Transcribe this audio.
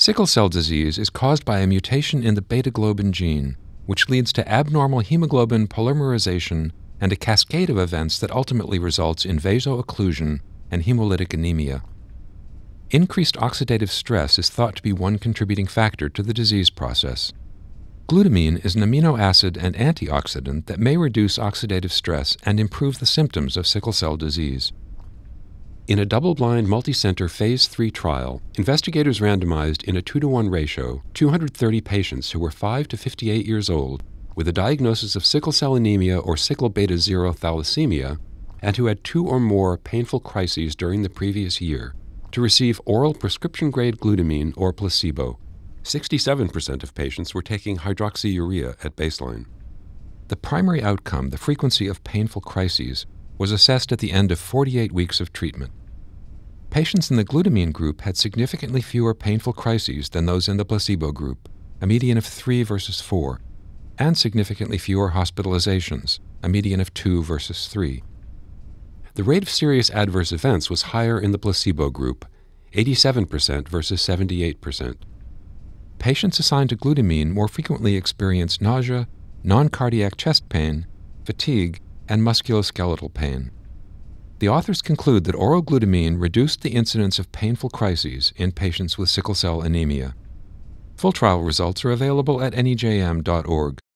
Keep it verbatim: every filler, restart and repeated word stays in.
Sickle cell disease is caused by a mutation in the beta-globin gene, which leads to abnormal hemoglobin polymerization and a cascade of events that ultimately results in vaso-occlusion and hemolytic anemia. Increased oxidative stress is thought to be one contributing factor to the disease process. Glutamine is an amino acid and antioxidant that may reduce oxidative stress and improve the symptoms of sickle cell disease. In a double-blind, multicenter phase three trial, investigators randomized in a two to one ratio two hundred thirty patients who were five to fifty-eight years old with a diagnosis of sickle cell anemia or sickle beta zero thalassemia and who had two or more painful crises during the previous year to receive oral prescription-grade glutamine or placebo. sixty-seven percent of patients were taking hydroxyurea at baseline. The primary outcome, the frequency of painful crises, was assessed at the end of forty-eight weeks of treatment. Patients in the glutamine group had significantly fewer painful crises than those in the placebo group, a median of three versus four, and significantly fewer hospitalizations, a median of two versus three. The rate of serious adverse events was higher in the placebo group, eighty-seven percent versus seventy-eight percent. Patients assigned to glutamine more frequently experienced nausea, non-cardiac chest pain, fatigue, and musculoskeletal pain. The authors conclude that oral glutamine reduced the incidence of painful crises in patients with sickle cell anemia. Full trial results are available at N E J M dot org.